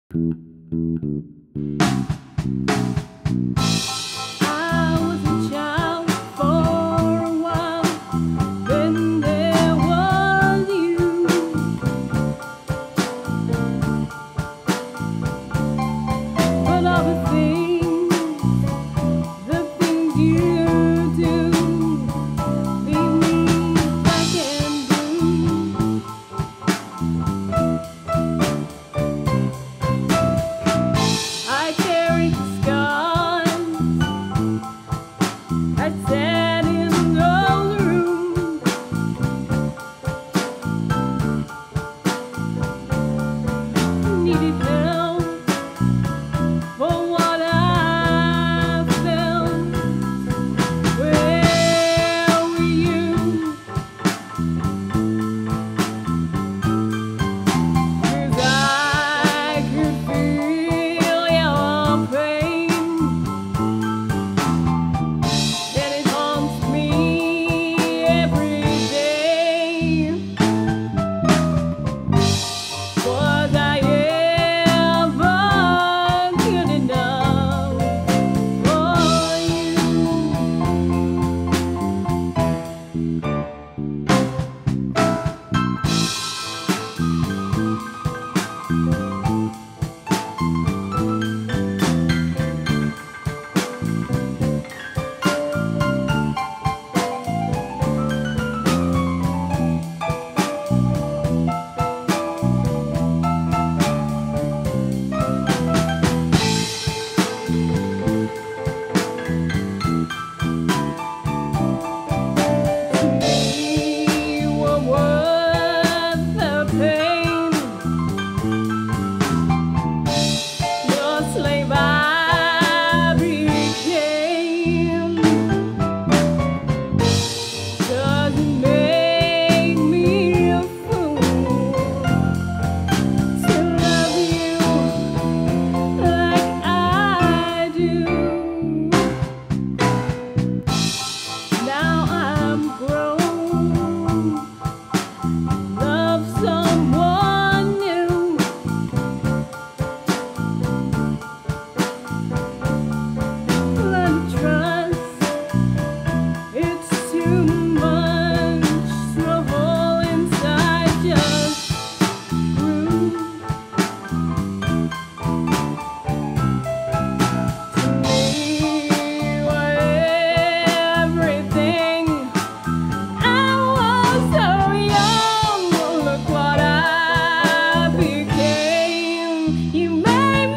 I was a child for a while, then there was you. But all the things you do, leave me black and blue. I carry the scars I sat in those rooms. Needed help for what I felt. Where were you? 'Cause I could feel your pain, and it haunts me every day. Was I ever good enough for you? You were worth the pain. Your slave I became. Doesn't make me a fool to love you like I do. Now I'm grown, love someone new. Learn to trust, it's too much. The hole inside just grew. To me, you were everything. I was so young, look what I became. You made